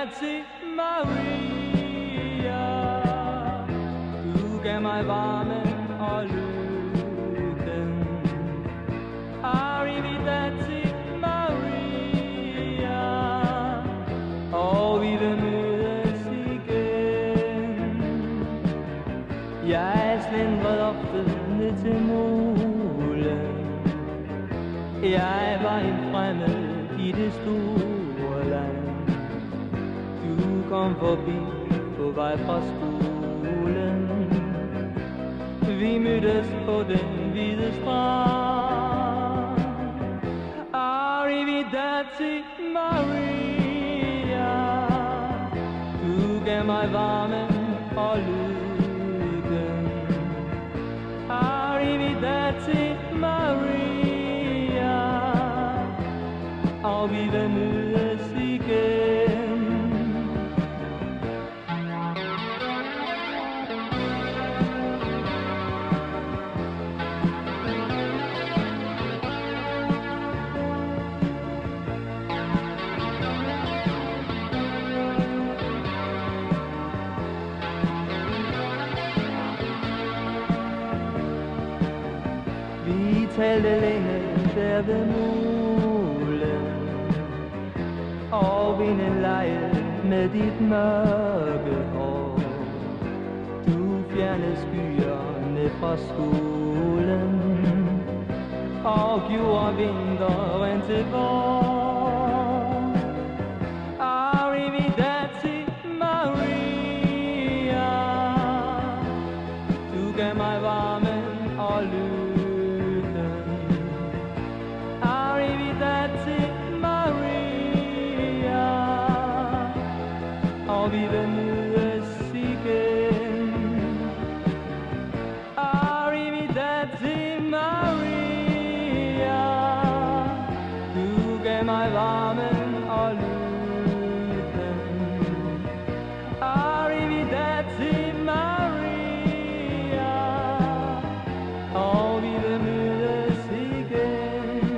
til Maria. Du gav mig varme og lykken. Arrivederci Maria. Og vi vil mødes igen. Jeg slendrede ofte ned til molen. Jeg var en fremmed i det store land. Du kom forbi på vej fra skolen. Vi mødtes på den hvide strand. Arrivederci Maria. Du gav mig varme og lykken. Arrivederci Maria. Og vi vil mødes igen. Vi talte længe der ved molen, og vinden legede med dit mørke hår. Du fjernede skyerne fra skolen og gjorde vinteren til vår. Arrivederci Maria. Du gav mig varmen og lykken. Arrivederci Maria. Og vi vil mødes igen. Arrivederci Maria. Du gav mig varmen og lykken. Arrivederci Maria. Og vi vil mødes igen.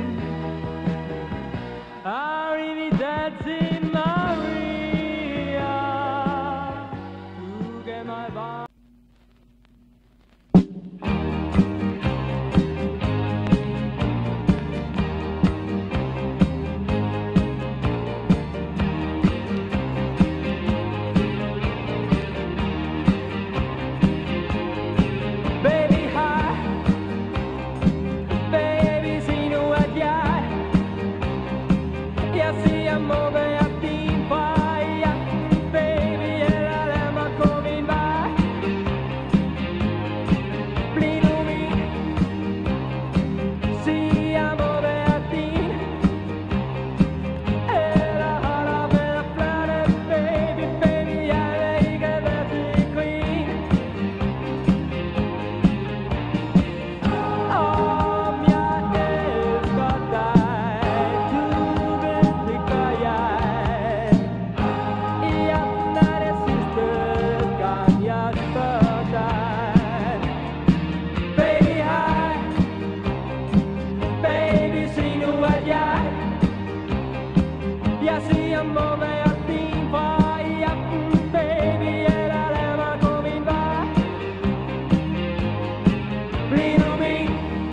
Arrivederci Maria. Du gav mig varmen. Baby, hej. Baby, sig nu, at jeg siger, må være din fra i aften, baby, eller lad mig gå min vej. Bliv nu min. Sig, jeg må være din. Eller hold op med at flirte, baby, baby, jeg vil ikke være til grin. Om jeg elsker dig, du ved det gør jeg. I aften er det sidste gang jeg spørger dig. Baby, hej. Baby, sig nu, at jeg siger, må være din fra i aften, baby, eller lad mig gå min vej. Bliv nu min.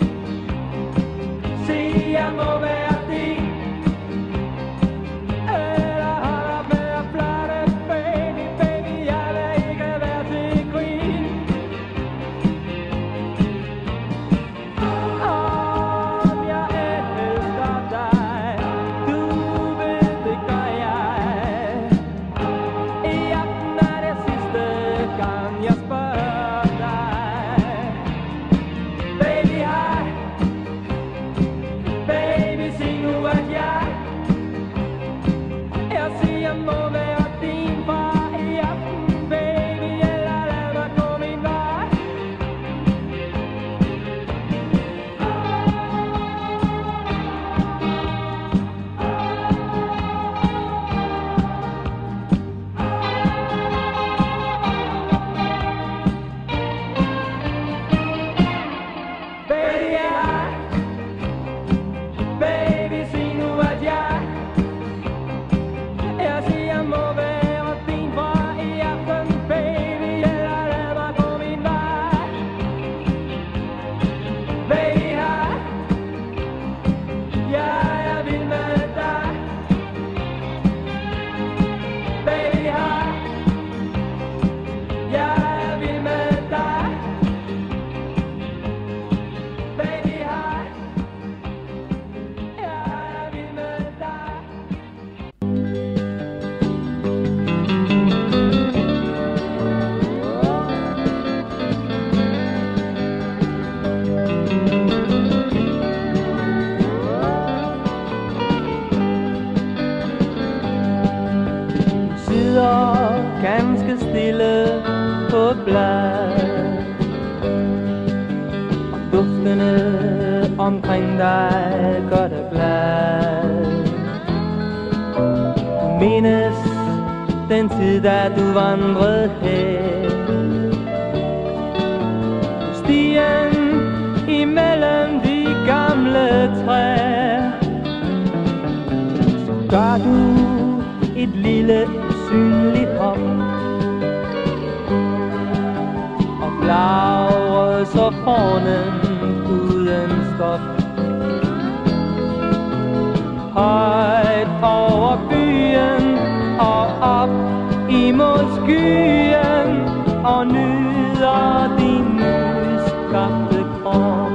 Sig, jeg må være din. Eller hold op med at flirte, baby, baby, jeg vil ikke være til grin. Om jeg elsker dig, du ved det gør jeg. I aften er det sidste gang jeg spørger dig. Baby, hej. Baby, ganske stille på et blad. Og duftene omkring dig gør dig glad. Du mindes den tid, da du vandrede her. Stien imellem de gamle træer. Så gør du et lille synligt hop og flagrer så fornem uden stop. Højt over byen og op imod skyen og nyder din nyskabte krop.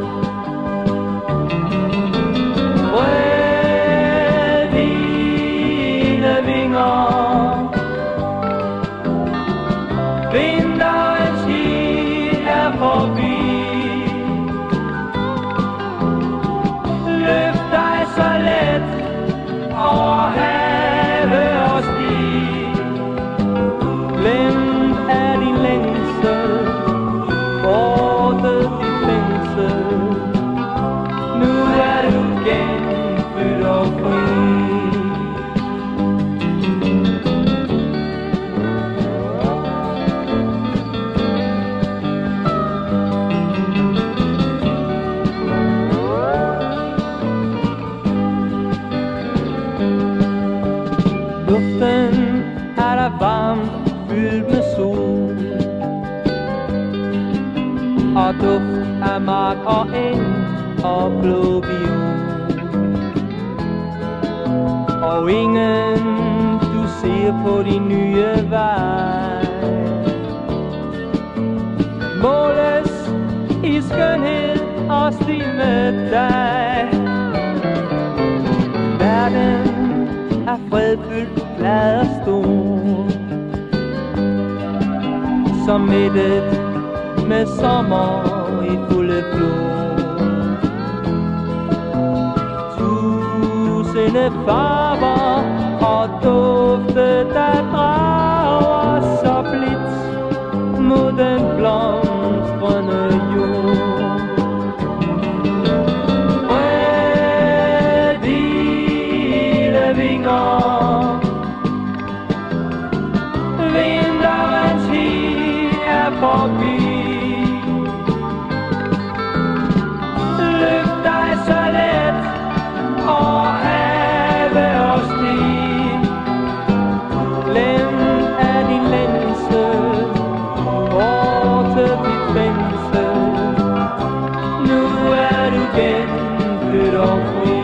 Rød dine vinger, vinterens hit er forbi. Løft dig så let over have og sti. Glemt er din længsel, bortet dit fængsel. Nu er du genfødt og fri. Luften er der varmt, fyldt med sol og duft af mark og eng og blå viol. Og ingen du ser på din nye vej måles i skønhed og stil med dig. Verden er fredfyldt, glad og stor, som mættet med sommer i fulde flor. Tusinde farver og dufte, der drager så blidt mod den blomstrende jord. Rød dine vinger, vinterens hit er forbi. Løft dig så let over have og sti. Glemt er din længsel, bortet dit fængsel. Nu er du genfødt og fri.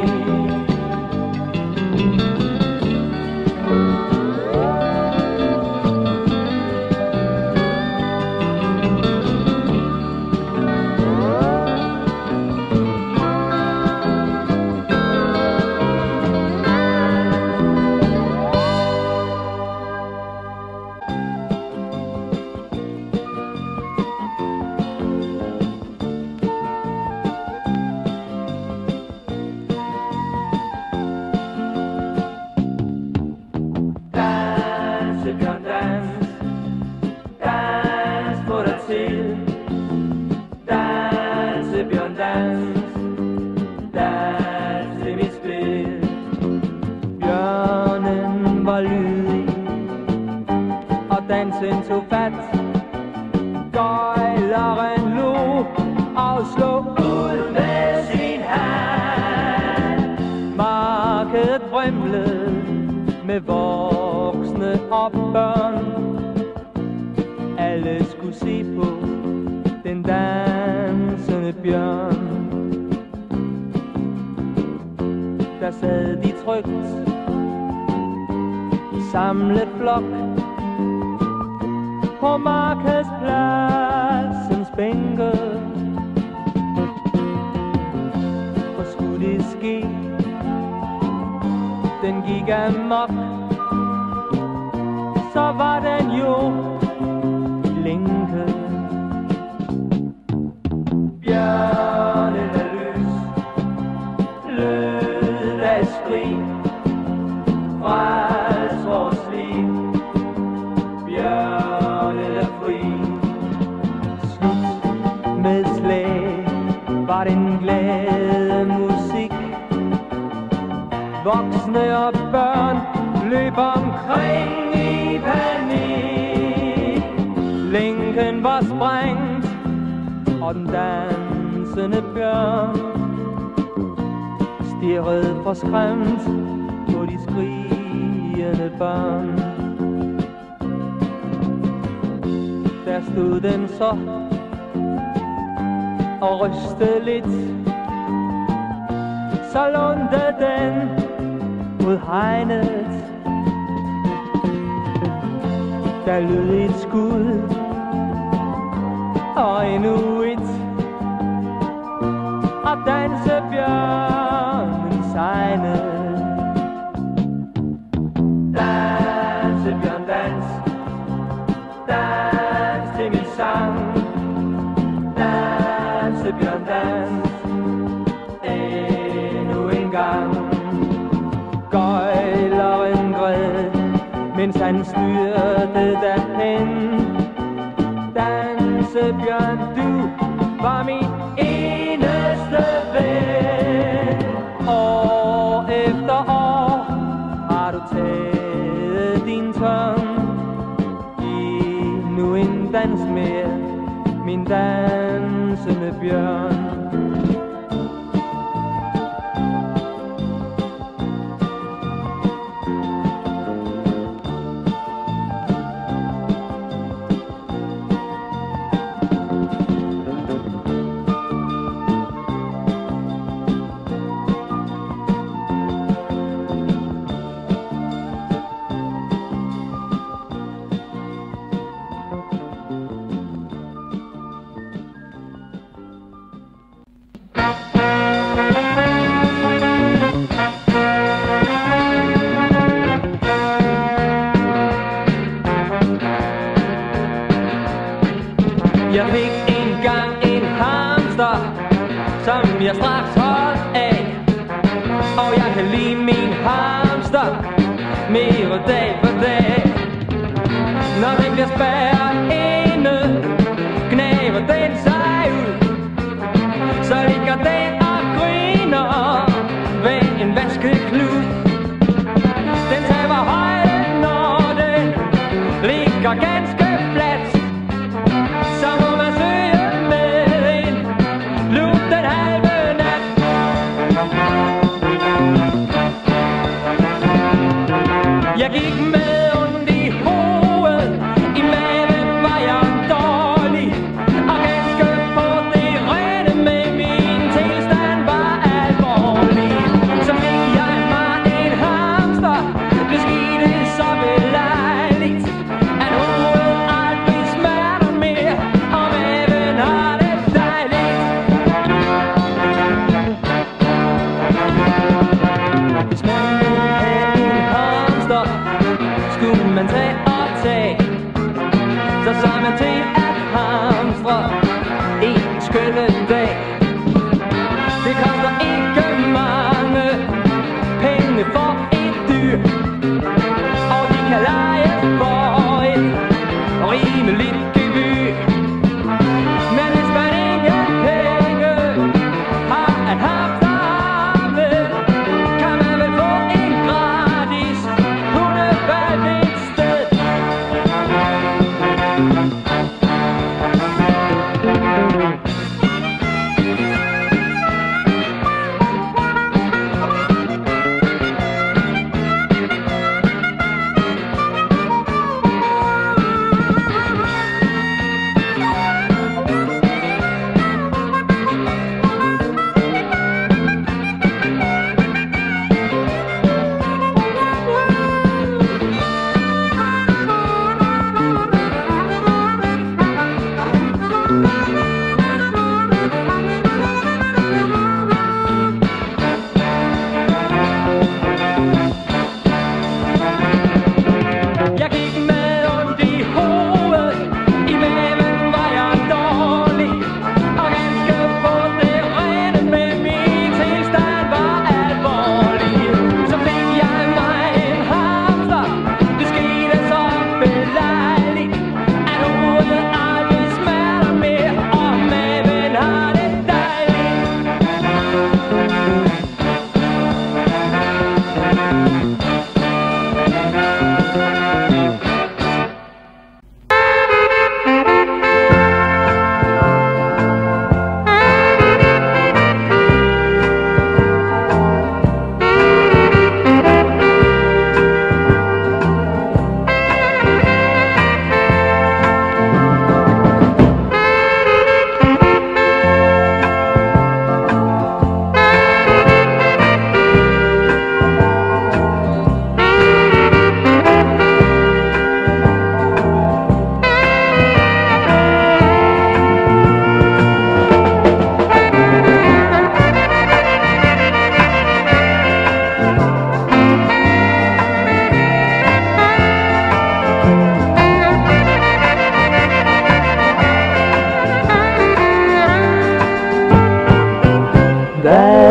Dansebjørn, dans, dans til mit spil. Bjørnen var lydig, og dansen tog fat. Gøjleren lå og slog ud med sin hand. Markedet vrimlede med voksne og børn. Alle skulle se på den dansende bjørn. Der sad de trygt i samlet flok på markedspladsens bænke. For skulle det ske, den gik amok, så var den jo længe. Bjørnen er løs, lød af skrig, frels vores liv. Bjørn Voksne og børn løb omkring i panik. Linken var sprængt, og den dansende bjørn stirrede forskræmt på de skrigende børn. Der stod den så og rystede lidt, så lundede den mod hegnet. Der lød et skud og endnu et, og dansebjørnen sejnede. Dansebjørn, dans, dans til min sang. Dansebjørn, dans, endnu en gang. Gøjleren græd, mens han styrte derhen. Dansebjørn, du var min eneste ven. År efter år har du taget din tørn. Endnu en dans mere, min dansende bjørn. Jeg fik engang en hamster, som jeg straks holdt af. Og jeg kan lide min hamster mere dag for dag. Når den bliver spærret inde, knæver den sig ud. Så ligger den og griner ved en vaskeklud. Den taber højde, når den ligger ganske fladt. Så må man søge med en lup den halve nat. Jeg gik med ondt i hovedet, i maven var jeg dårlig, og ganske på det rene med min tilstand var alvorlig. Så fik jeg mig en hamster, det skete så belejligt, at hovedet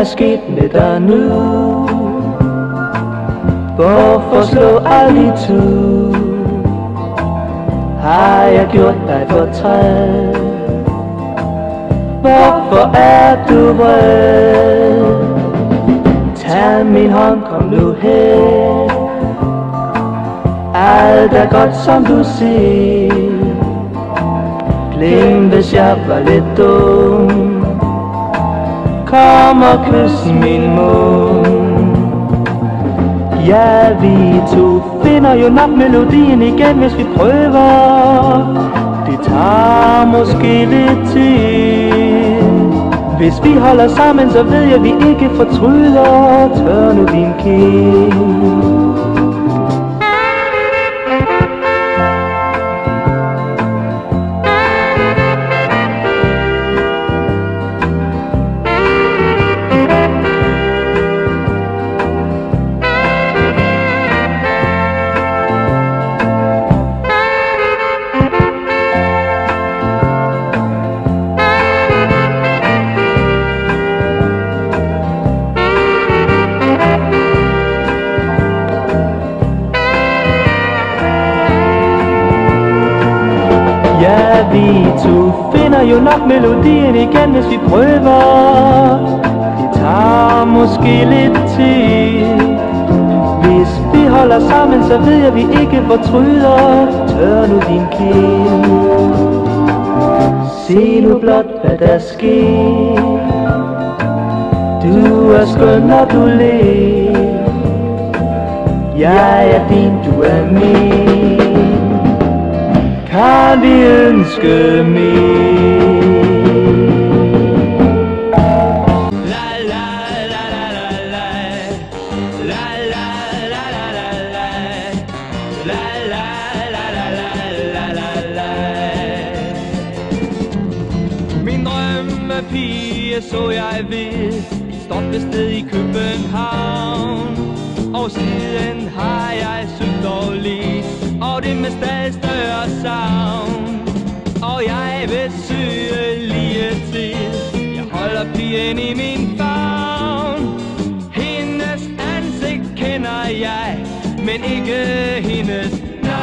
er sket med dig nu? Hvorfor slå aldrig tu? Har jeg gjort dig fortræd? Hvorfor er du vred? Tag min hånd, kom nu her. Alt er godt som du siger. Glem hvis jeg var lidt dum. Kom og kys min mund. Ja, vi to finder jo nok melodien igen, hvis vi prøver. Det tager måske lidt tid. Hvis vi holder sammen, så ved jeg, vi ikke fortryder. Tør nu din kind. Ja, vi to finder jo nok melodien igen, hvis vi prøver. Det tager måske lidt tid. Hvis vi holder sammen, så ved jeg, vi ikke fortryder. Tør nu din kind. Se nu blot, hvad der sker. Du er skøn, når du ler. Jeg er din, du er min. Kan vi ønske mere? La la la la la la. La la la la la la. La la la la la la la. Min drømmepige så jeg ved stoppe sted i København. Og siden har jeg søgt og let, og det med stadig større savn. Og jeg vil søge lige til jeg holder pigen i min favn. Hendes ansigt kender jeg, men ikke hendes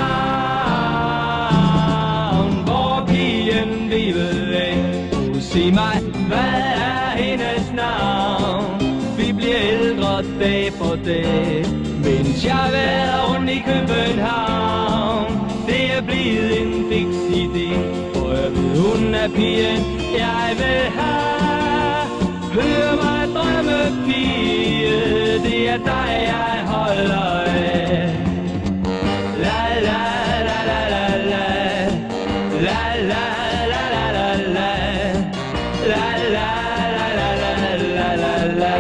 navn. Hvor pigen levede af, sig mig, hvad er hendes navn? Vi bliver ældre dag for dag, mens jeg har været rundt i København. Det er blevet en fiks idé, for jeg ved, hun er pigen, jeg vil have. Hør mig drømme, pige, det er dig, jeg holder af. La la la la la la. La la la la la la. La la la la la la la.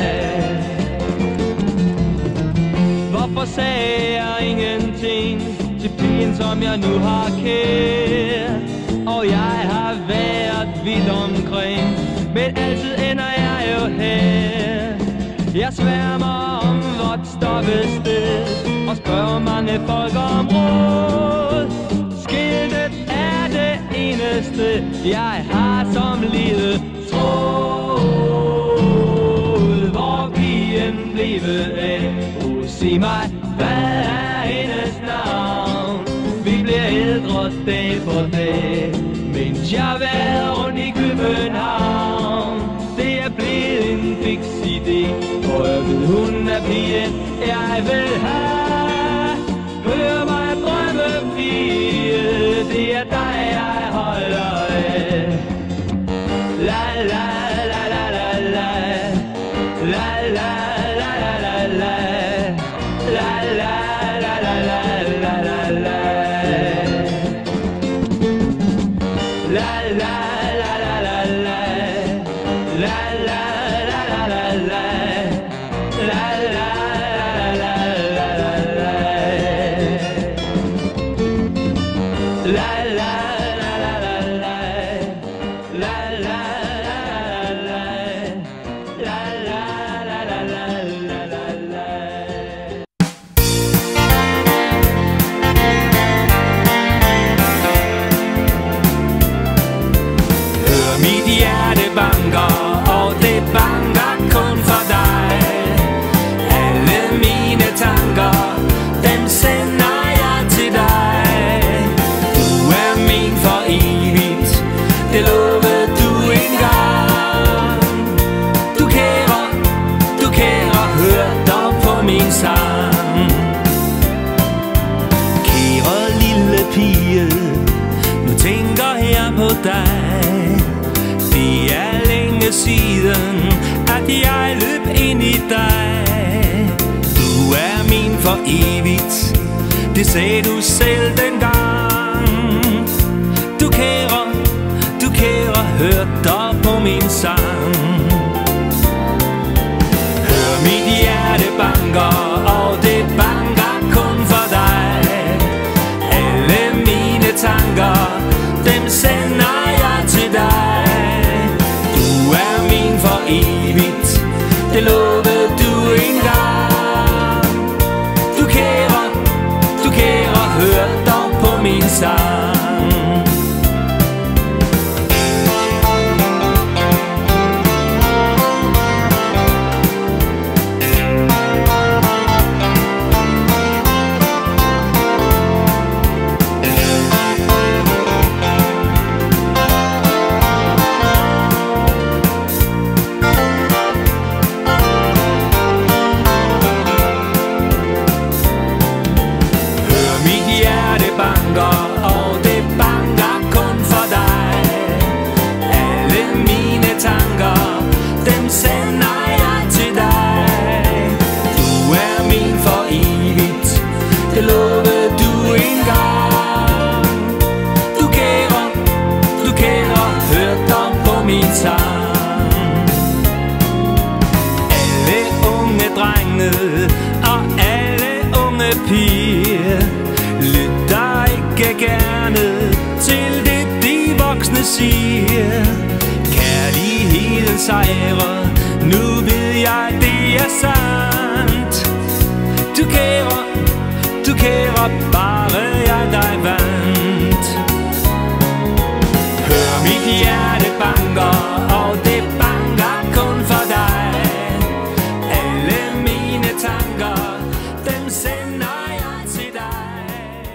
Hvorfor sagde jeg ingenting til pigen, som jeg nu har kær? Og jeg har været vidt omkring, men altid ender jeg jo her. Jeg sværmer om vort stoppested og spørger mange folk om råd. Skiltet er det eneste, jeg har som lille tråd. Hvor pigen blev af, sig mig, hvad er hendes navn? Vi bliver ældre dag for dag, mens jeg har været rundt i København. Det er blevet en fiks idé, for jeg ved, hun er pigen, jeg vil have. Hør mig drømme, pige, det er dig, jeg holder af. La la la la la la. La la la la la la. La la la la la la la la. La la la la la la. La la la la la la. La la la la la la. La la la la la la. La la la la la. La la la la la. ind i dig. Du er min for evigt, det sagde du selv dengang. Du kære, hør dig på min sang. Hør mit hjerte banker, og det banker kun for dig. Alle mine tanker, dem sender jeg til dig. Du er min for evigt, det lovede du engang. Du kære, hør dig på min sang. Og det banker kun for dig. Alle mine tanker, dem sender jeg til dig. Du er min for evigt, det lovede du engang. Du kære, hør dig på min sang. Alle unge drenge og alle unge piger lytter ikke gerne til det de voksne siger. Kærligheden sejrer, nu ved jeg det er sandt. Du kære, bare jeg dig vandt. Hør mit hjerte banker, og det banker kun for dig. Alle mine tanker, dem sender jeg til dig.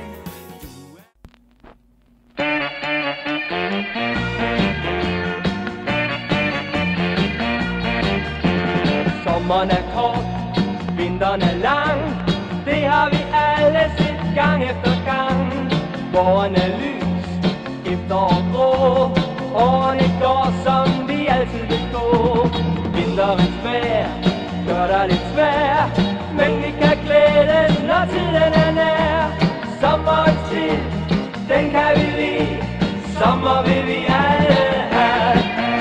Sommeren er kort, vinteren er lang. Det har vi alle set gang efter gang. Våren er lys, efterår grå. Årene går som vi altid vil gå. Vinterens vejr gør dig lidt svær, men vi kan glædes når tiden er nær. Sommerens tid, den kan vi lide. Sommer vil vi alle have.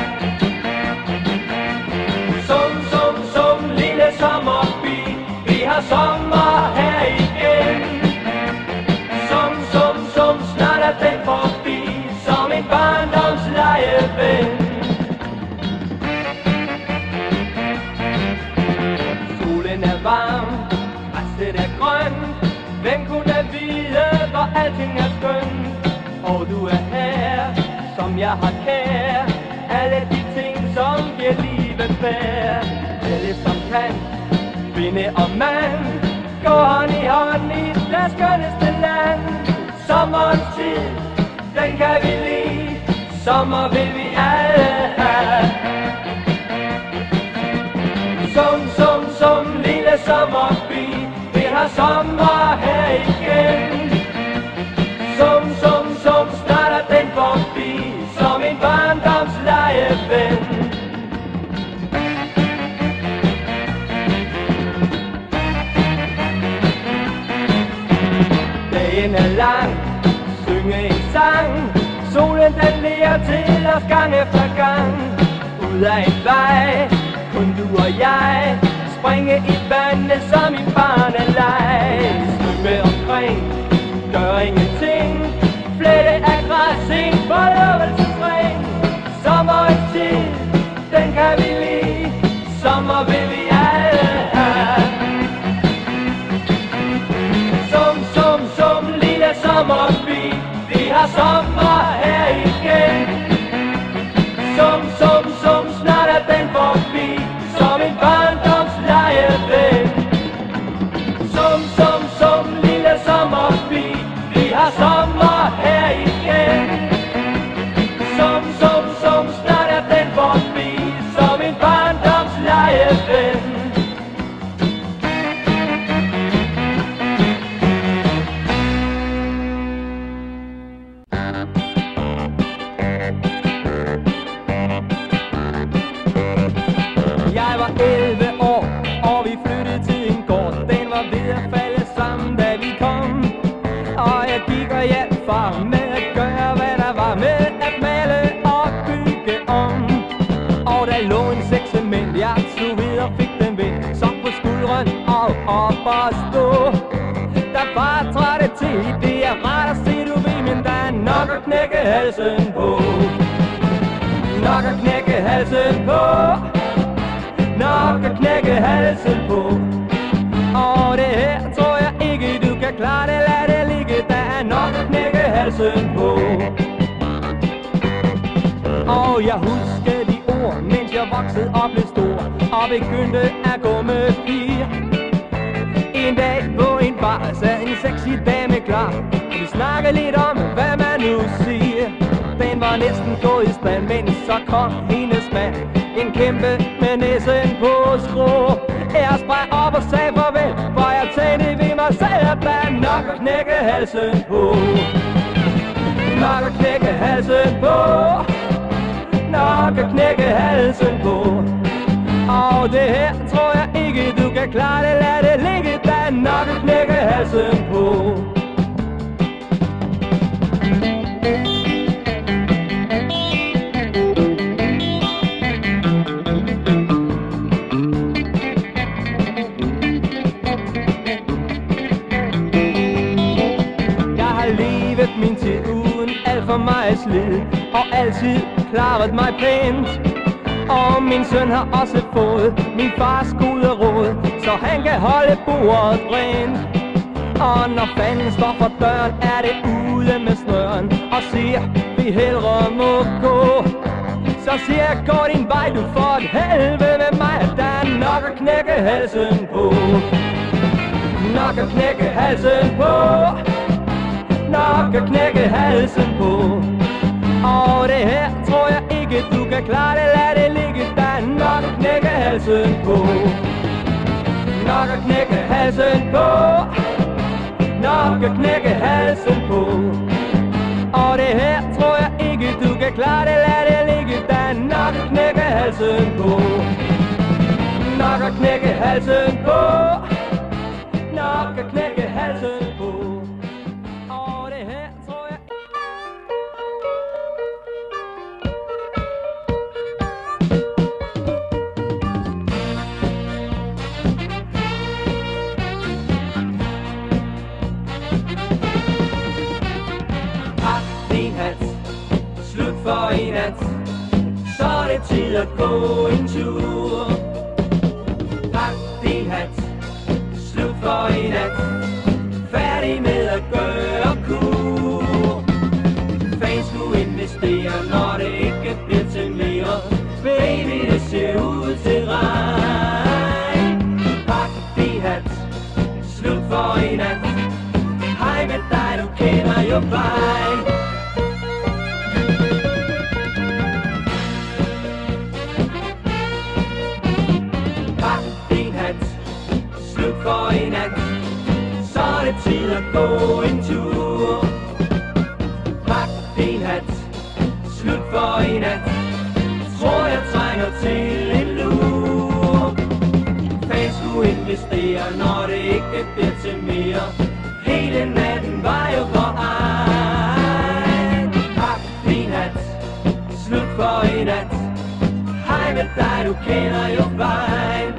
Som lille sommerby, vi har sommer her igen. Som snart er den forbi, som en barndomslejeven. Solen er varm, græsset er grønt. Hvem kunne vide, hvor alting er skønt? Og du er her, som jeg har kær. Alle de ting, som giver livet færd. Alle som kan, kvinde og mand, går hånd i hånd i det skønneste land. Sommerens tid, den kan vi lide. Sommer vil vi alle have. Som lille sommerby, vi har sommer her igen. Som snart er den forbi, som en barndomslejeven. Dagen er lang, synge en sang. Solen den ler til os gang efter gang. Ud af en vej, kun du og jeg. Springe i vandet som i barneleg. Svømme omkring, gør ingenting. Flette af græs, en forlovelsesring. Sommerens tid, den kan vi lide. Sommer vil vi alle have. Som lille sommerby, vi har sommer her igen. Som snart er den forbi, som en barndomslejeven. Som lille sommerby, vi har sommer her igen. turen og op og stå. Der var trætte til, det er ret at se, du ved, men der er nok at knække halsen på. Nok at knække halsen på. Nok at knække halsen på. Og det her tror jeg ikke, du kan klare det, lad det ligge. Der er nok at knække halsen på. Og jeg husker de ord, mens jeg voksede og blev stor og begyndte at gå med fire. En dag på en bar sad en sexy dame klar, og vi snakkede lidt om, hvad man nu siger. Den var næsten gået i stand, men så kom hendes mand, en kæmpe med næsen på skrå. Jeg sprang op og sagde farvel, for jeg tænkte ved mig selv, at der er nok at knække halsen på. Nok at knække halsen på. Nok at knække halsen på. Og det her tror jeg ikke, du kan klare det, lad det ligge. Der er nok at knække halsen på. Jeg har levet min tid uden alt for meget slid, og altid klaret mig pænt. Og min søn har også fået min fars gode råd, så han kan holde bordet rent. Og når fanden står for døren, er det ude med snøren og siger, vi hellere må gå. Så siger jeg, gå din vej, du får et helvede med mig. Der er nok at knække halsen på. Nok at knække halsen på. Nok at knække halsen på. Og det her tror jeg ikke, du kan klare det, lad det ligge. Der er nok at knække halsen på. Nok at knække halsen på. Nok at knække halsen på. Og det her tror jeg ikke, du kan klare det, lad det ligge. Der er nok at knække halsen på. Nok at knække halsen på. Nok at knække halsen på. Og det her tror jeg. Slut for i nat, så er det tid at gå en tur. Pak din hat, slut for i nat, færdig med at gøre kur. Fans skulle investere, når det ikke bliver til mere. Baby, det ser ud til regn. Pak din hat, slut for i nat, hej med dig, du kender jo vejen. For i nat, så er det tid at gå en tur. Pak din hat, slut for i nat, tror jeg trænger til en lur. Fans skulle investere, når det ikke bliver til mere. Hele natten var jo for egen. Pak din hat, slut for i nat, hej med dig, du kender jo vejen.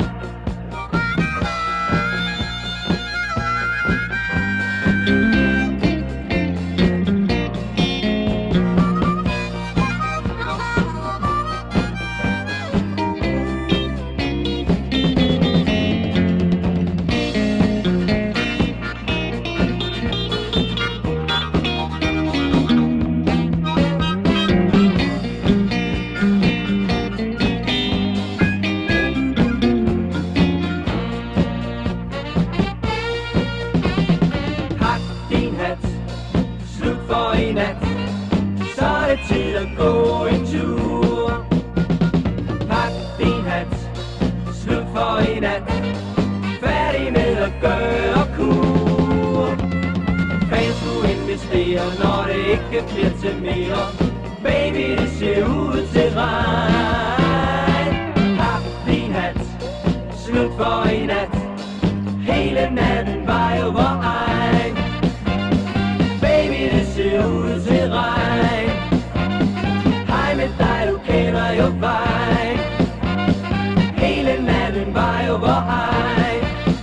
Tid at gå en tur. Pak din hat, slut for i nat, færdig med at gøre kur. Fans skulle investere, når det ikke bliver til mere. Baby, det ser ud til regn. Pak din hat, slut for i nat, hele natten var jo vor egen. Baby, det ser ud til regn. Med dig, du kender jo vejen. Hele natten var jo vor egen.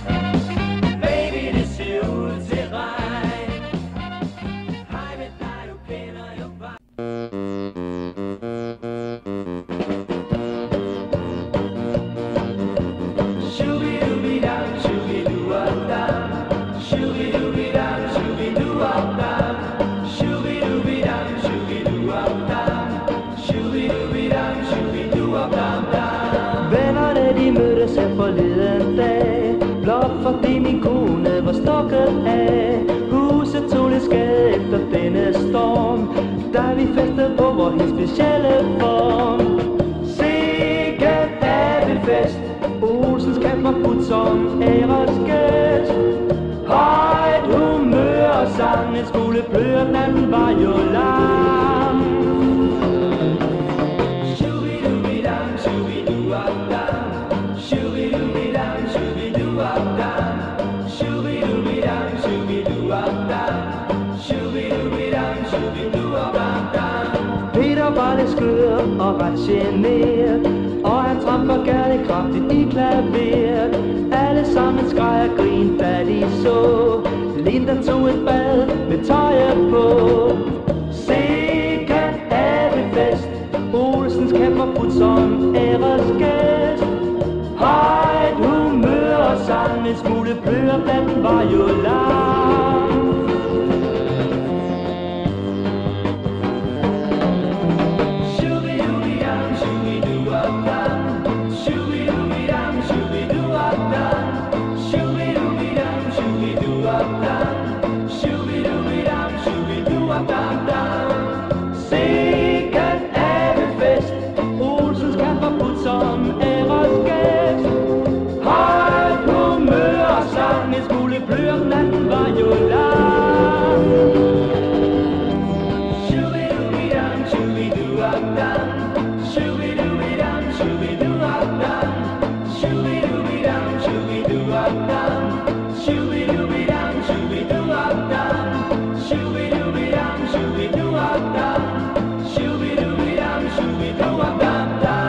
har vi festet på vor helt specielle form. Sikke fest, Olsens kan forbudt som æresgæst. Højt humør og sang, en skole blør, den var jo lang. Shoo-be-doo-be-dam, shoo-be-doo-up-dam, shoo-be-doo-be-dam, shoo-be-doo-up-dam, shoo-be-doo-be-dam, shoo-be-doo-up-dam, shoo-be-doo-be-dam, shoo-be-doo-up-dam. Peter var lidt skør og ret genert, og han tramper gerne kraftigt i klaveret. Alle sammen skreg og grin, da de så Linda tog et bad med tøjet på. Sikkert er det fest, Olsens kan forbudt som æresgæst. Højt humør og sang, en smule blør, den var jo lang. Sikkert er det fest, Olsens kan forbudt som æresgæst. Højt humør og sang, en smule blør, natten var jo lang. Shoo-be-doo-be-dam, shoo-be-doo-up-dam, shoo-be-doo-be-dam, shoo-be-doo-up-dam, shoo-be-doo-be-dam, shoo-be-doo-up-dam, shoo-be-doo-be-dam, shoo-be-doo-up-dam, shoo-be-doo-be-dam, shoo-be-doo-up-dam, shoo-be-doo-be-dam, shoo-be-doo-up-dam.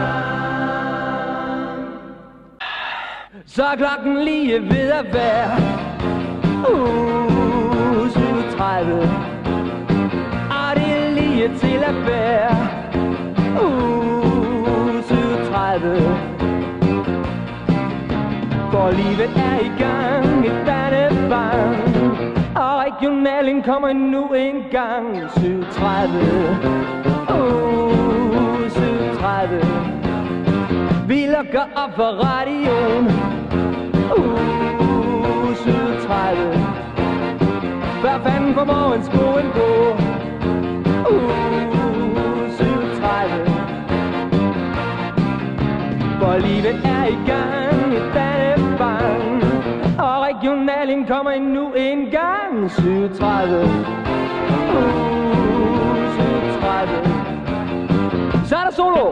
Så er klokken lige ved at være 37, og det er lige til at være 37. For livet er i gang, et bandeband, og regionalen kommer nu en gang. 37, 37. Vi lukker op for radioen. 37. Hvad fanden får morgenskoen på? 37. For livet er i gang, et bandeband, og regionalen kommer endnu en gang. 37, 37. Så er der solo.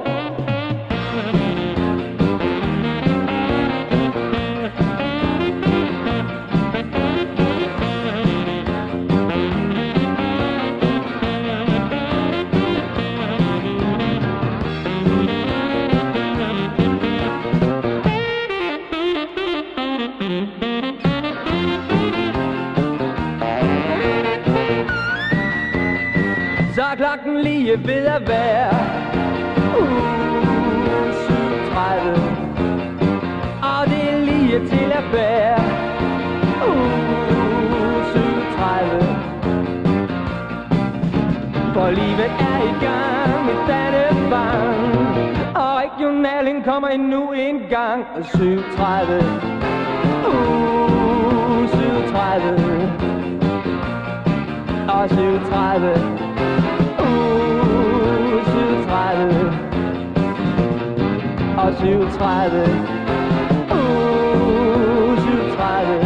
Så er klokken lige ved at være 37, og det er lige til at bære 37. For livet er i gang, et bandeband, og regionalen kommer endnu en gang. 37, 37, og 37. 37 og 37, 37.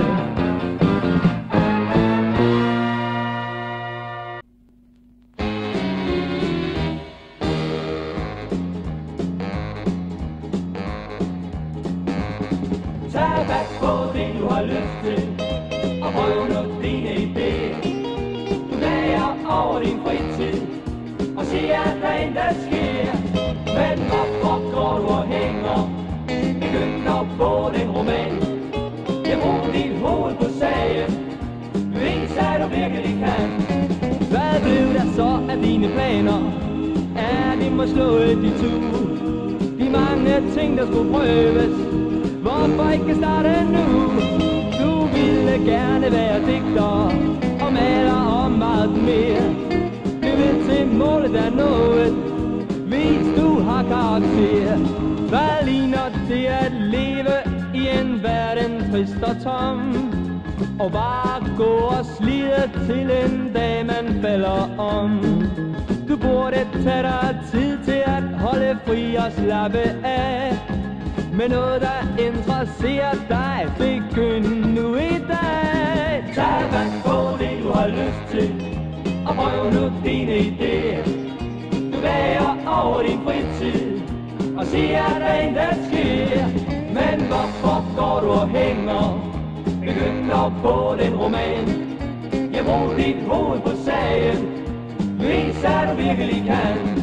Tag fat på det du har lyst til, og prøv nu dine idéer. Du lager over din fritid og se at der endda sker. Men hvorfor går du og hænger? Begynd dog på den roman. Jeg bruger dit hoved på sagen. Vis at du virkelig kan. Hvad blev der så af dine planer? Ja, det må slå et i tu. De mange ting der skulle prøves, hvorfor ikke starte nu? Du ville gerne være digter og maler om meget mere. Til målet er nået, hvis du har karakter. Hvad ligner det at leve i en verden trist og tom, og bare gå og slide til en dag man falder om? Du Du burde tage dig tid til at holde fri og slappe af. Men noget der interesserer dig, begynd nu i dag. Tag vand på det du har lyst til, og prøv nu dine idéer. Du værer over din fritid, og siger at der intet sker. Men hvorfor går du og hænger? Begynd dog på den roman. Jeg bruger dit hoved på sagen. Vis at du virkelig kan.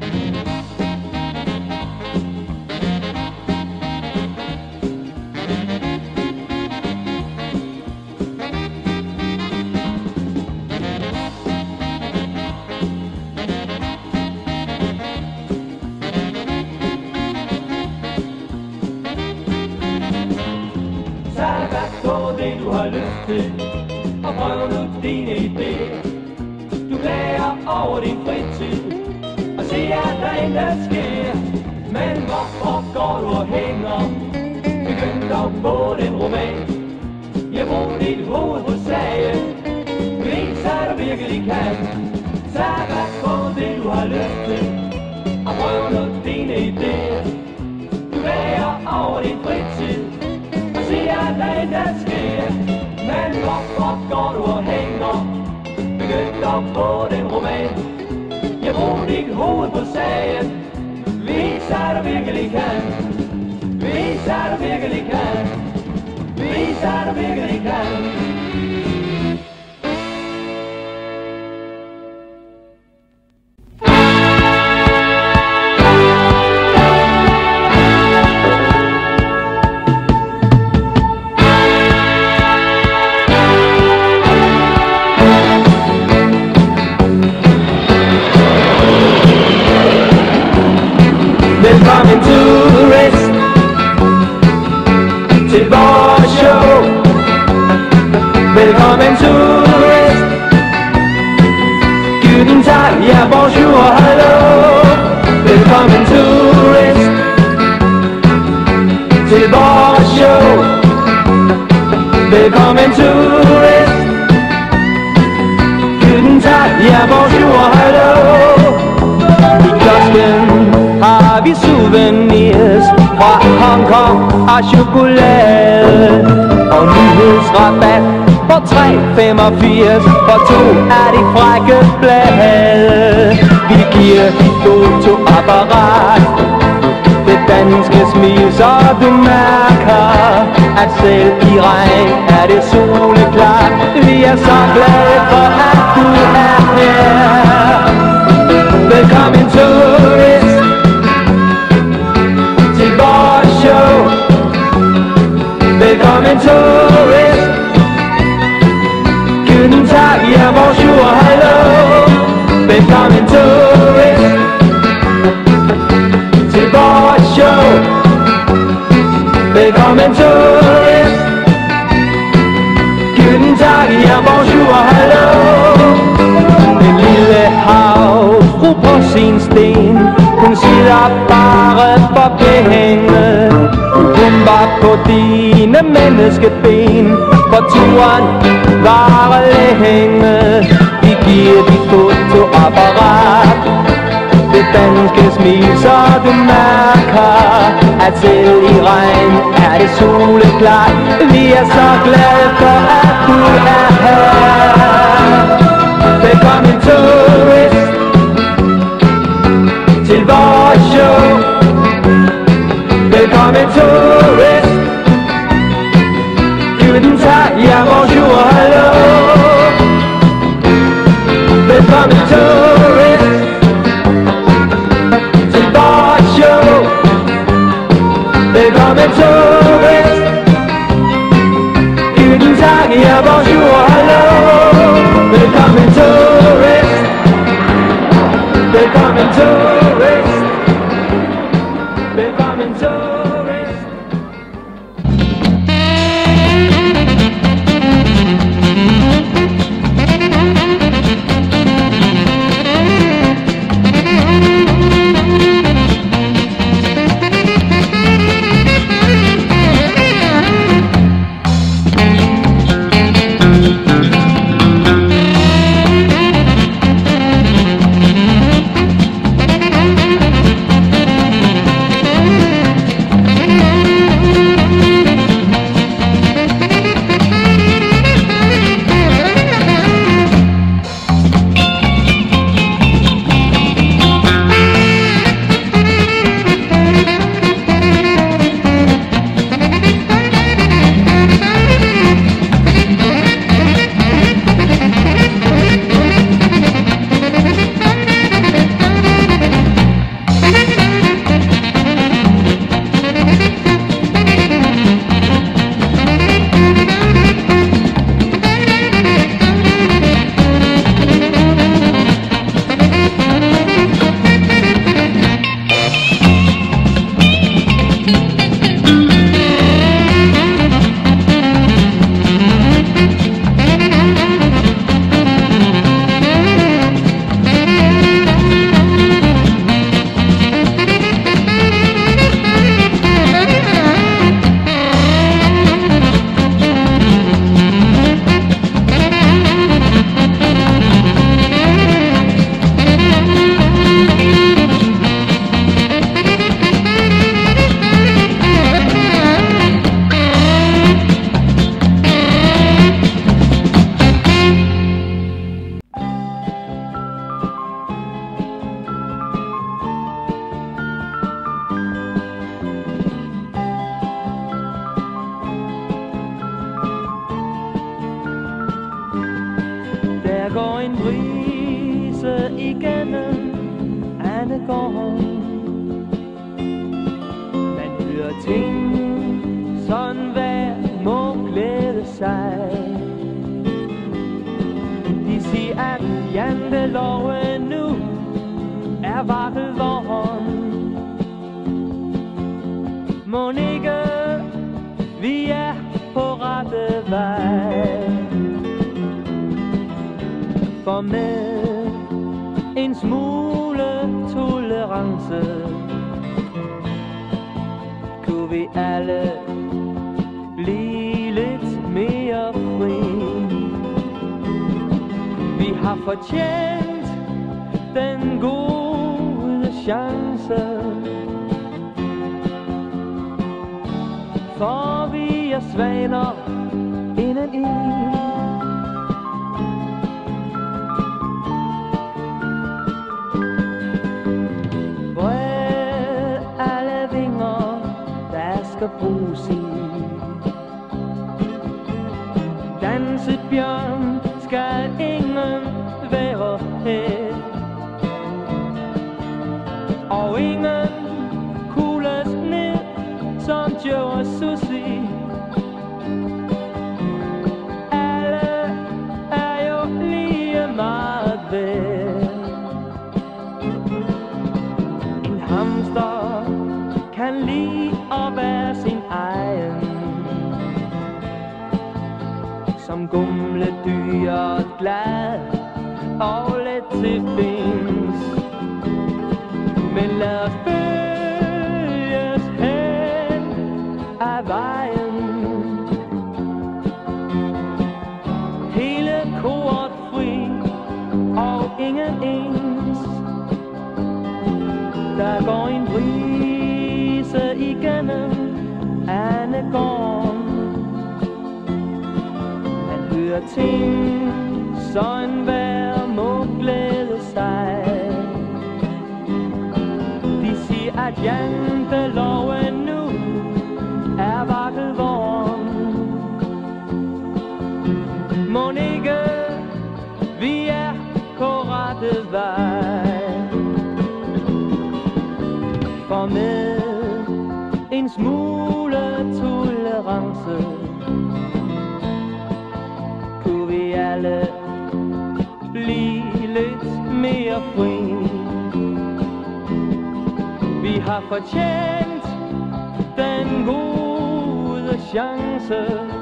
Du har lyst til, og prøv nu dine idéer. Du klager over din fritid, og siger at der intet sker. Men hvorfor går du og hænger? Begynd dog på den roman. Jeg bruger dit hoved på sagen. Vis at du virkelig kan. Tag vand på det du har lyst til, og prøv nu dine idéer. Du klager over din fritid, og siger at der intet sker. Men hvorfor går du og hænger? Begynd dog på den roman. Jeg bruger dit hoved på sagen. Vis at du virkelig kan. Vis at du virkelig kan. Vis at du virkelig kan. Velkommen turist til vores show. Velkommen turist. Guten Tag, ja bonjour, hallo. Velkommen turist til vores show. Velkommen turist. Guten Tag, ja bonjour, hallo. I kiosken har vi souvenirs fra Hongkong og chokolade og nyhedsrabat på 3,85 for 2 af de frække blade. Vi giver fotoapparat, det danske smil, så du mærker, at selv i regn er det soleklart. Vi er så glade for at du er her. Velkommen turist til vores show. Velkommen turist. Guten Tag, ja bonjour, hallo. Velkommen turist til vores show. Velkommen turist. Guten Tag, ja bonjour, hallo. En lille havfru på sin sten, hun sidder bare for penge. Hun var på dine menneskeben, for turen varer længe. Vi giver dit fotoapparat, det danske smil, så du mærker, at selv i regn er det soleklart. Vi er så glade for at du er her. Velkommen turist til vores show. Velkommen turist. Guten Tag, ja bonjour, hallo. Velkommen turist til vores show. Velkommen turist. Guten Tag, ja bonjour, hallo. Velkommen turist. Velkommen turist. Velkommen turist. Der går en brise igennem Annegården. Man hører ting, sådan hver må glæde sig. De siger, at janteloven nu er vakkelvogn. Mon ikke vi er på rette vej. For med en smule tolerance kunne vi alle blive lidt mere fri. Vi har fortjent den gode chance, for vi er svaner indeni. Bred alle vinger, der skal bruges i. Dansebjørn skal ingen være her, og ingen kugles ned som Joe og Susie. Alle er jo lige meget værd. En hamster kan lide at være sin egen, som gumledyr, glad og let til findes. Men lad os følges hen af vejen, hele koret fri og ingen ens. Der går en brise igennem Annegården. Man hører ting, så enhver må glæde sig. De siger, at janteloven nu er vakkelvogn. Mon ikke vi er på rette vej. For med en smule tolerance kunne vi alle blive lidt mere fri. Vi har fortjent den gode chance,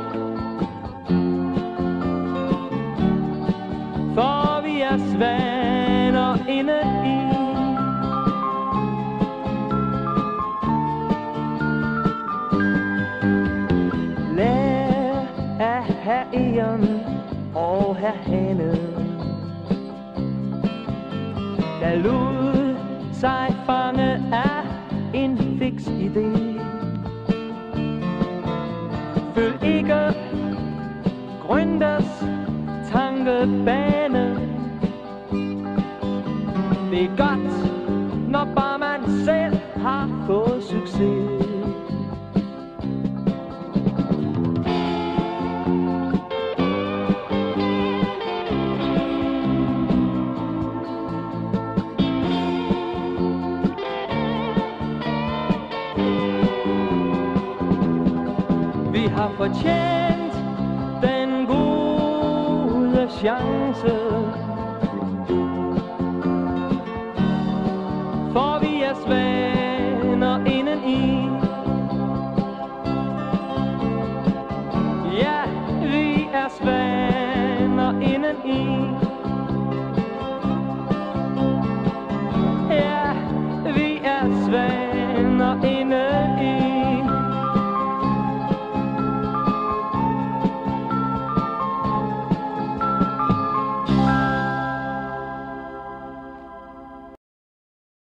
for vi er svaner indeni. Lær af herr Eon og herr Hane, der lod sig fange af en fiks idé. Følg ikke Grønders tankebane. Det er godt, når bare man selv har fået succes. Vi har fortjent den gode chance,